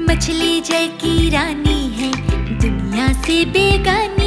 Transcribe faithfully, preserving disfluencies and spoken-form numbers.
मछली जल की रानी है, दुनिया से बेगानी।